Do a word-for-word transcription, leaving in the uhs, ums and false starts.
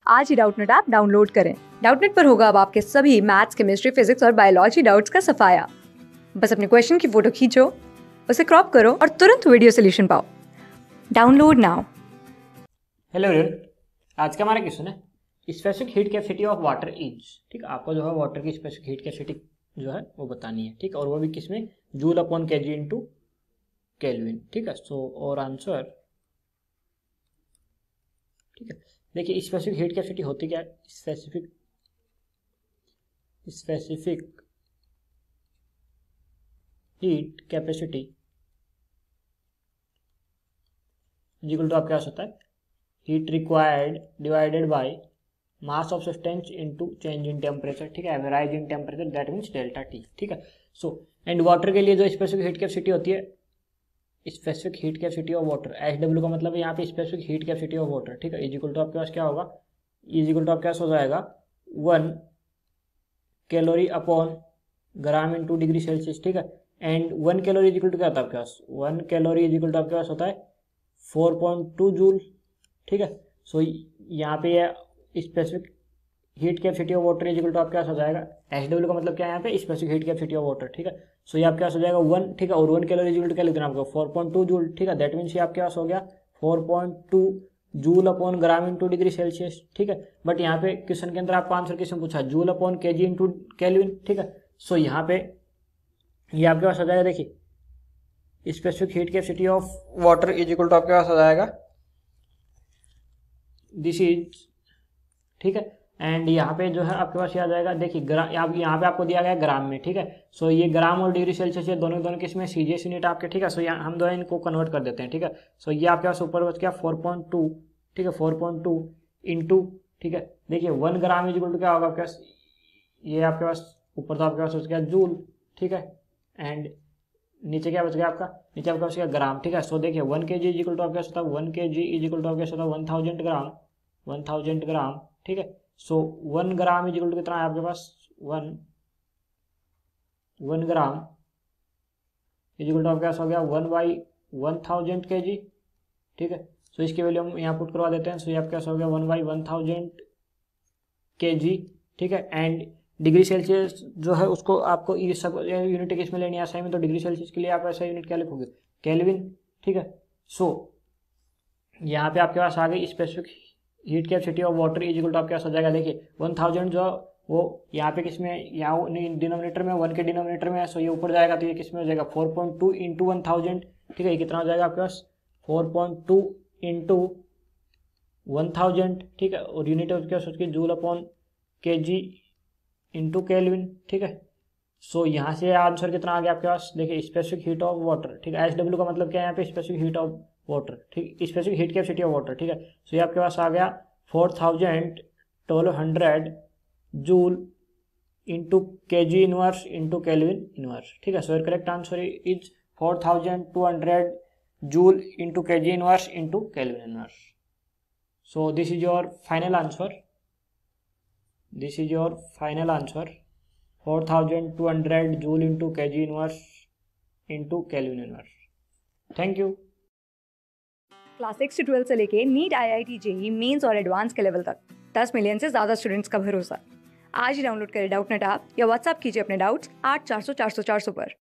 आज ही Doubtnut app download करें। डाउटनेट पर होगा अब आपके सभी मैथ्स, केमिस्ट्री, फिजिक्स और बायोलॉजी डाउट्स का सफाया। बस अपने क्वेश्चन की फोटो खींचो, उसे क्रॉप करो और तुरंत वीडियो सोल्यूशन पाओ। Download now. हेलो एवरीवन, आज का हमारा क्वेश्चन है specific heat capacity of water is. ठीक, आपको जो है वाटर की स्पेसिफिक हीट कैपेसिटी जो है वो बतानी है। ठीक, और वो भी किसमें, joule upon kg into kelvin. ठीक है, सो और आंसर, ठीक है, देखिए स्पेसिफिक हीट कैपेसिटी होती क्या है। Specific specific heat capacity equal to आपके पास होता है heat required divided by mass of substance into change in temperature. ठीक है, rise in temperature, that means delta T. ठीक है, सो एंड वाटर के लिए जो स्पेसिफिक हीट कैपेसिटी होती है, specific heat capacity of water, H W का मतलब है यहाँ पे specific heat capacity of water. ठीक है, इज इक्वल टू आपके पास क्या होगा, इज इक्वल टू आपके पास हो जाएगा one calorie upon gram into degree Celsius. ठीक है, and one calorie is equal to क्या होता है आपके पास, one calorie is equal to आपके पास होता है फोर पॉइंट टू जूल। ठीक है, सो यहाँ पे ये specific heat capacity of water is equal to आपके पास हो जाएगा, एच डब्ल्यू का मतलब क्या है यहाँ पे, specific heat capacity of water. ठीक है, सो ये आपके पास हो जाएगा वन। ठीक है, और one calorie is equal to क्या लिख देना आपको, फोर पॉइंट टू जूल। ठीक है, दैट मीन्स ये आपके पास हो गया four point two joule upon gram into degree Celsius. ठीक है, बट यहाँ पे क्वेश्चन के अंदर आपको आंसर किसमें पूछा, जूल अपॉन के जी इंटू केल्विन। ठीक है, सो यहाँ पे ये आपके पास हो जाएगा, देखिए specific heat capacity of water is equal to आपके पास हो जाएगा दिस इज। ठीक है, एंड यहाँ पे जो है आपके पास ये आ जाएगा, देखिए ग्राम, यहाँ पे आपको दिया गया है ग्राम में। ठीक है, सो ये ग्राम और डिग्री सेल्सियस ये दोनों दोनों किसमें, सीजीएस यूनिट आपके। ठीक है, सो यहाँ हम दो है इनको कन्वर्ट कर देते हैं। ठीक है, सो ये आपके पास ऊपर बच गया फोर पॉइंट टू। ठीक है, फोर पॉइंट टू इंटू, ठीक है, देखिए one gram is equal to क्या होगा आपके पास, ये आपके पास ऊपर तो आपके पास बच गया जूल। ठीक है, एंड नीचे क्या बच गया आपका, नीचे आपका बच गया ग्राम। ठीक है, सो देखिए वन के जी इज इक्वल टू आपके पास होता है, वन के जी इज इक्वल टू आपके पास होता है one thousand gram, one thousand gram. ठीक है, so one gram is equal to कितना है आपके पास, one one gram is equal to आपके पास हो गया वन बाई वन थाउजेंड के जी। ठीक है, सो इसकी वैल्यू हम यहाँ पुट करवा देते हैं, सो ये आपके पास हो गया वन बाई वन थाउजेंड के जी। ठीक है, एंड डिग्री सेल्सियस जो है उसको आपको ये सब यूनिट किस में लेनी है आसानी में, तो डिग्री सेल्सियस के लिए आप ऐसा यूनिट क्या लिखोगे, केल्विन। ठीक है, सो यहाँ पे आपके पास आ गई specific heat capacity of water is equal to आपके पास हो जाएगा, देखिए वन थाउजेंड जो वो यहाँ पे किस में, यहाँ डिनोमिनेटर में, वन के डिनोमिनेटर में है, सो ये ऊपर जाएगा तो ये किस में हो जाएगा four point two into one thousand. ठीक है, ये कितना हो जाएगा आपके पास, four point two into one thousand. ठीक है, और यूनिट ऑफ क्या सोच जूल अपॉन के जी इंटू केल्विन। ठीक है, सो यहाँ से आंसर कितना आ गया आपके पास, देखिए स्पेसिफिक हीट ऑफ वाटर। ठीक है, एच डब्ल्यू का मतलब क्या है यहाँ पे, स्पेसिफिक हीट ऑफ वाटर। ठीक, specific heat capacity of water. ठीक है, सो ये आपके पास आ गया four thousand twelve hundred joule into K G inverse into kelvin inverse. ठीक है, so your correct answer is four thousand two hundred joule into K G inverse into kelvin inverse. So this is your final answer, this is your final answer, four thousand two hundred joule into kg inverse into Kelvin inverse. Thank you. Class six से twelfth से लेके NEET, IIT, JEE mains और advance के level तक दस million से ज्यादा students का भरोसा। आज ही डाउनलोड करें डाउटनेट ऐप या व्हाट्सएप कीजिए अपने डाउट्स आठ चार सौ चार सौ चार सौ पर।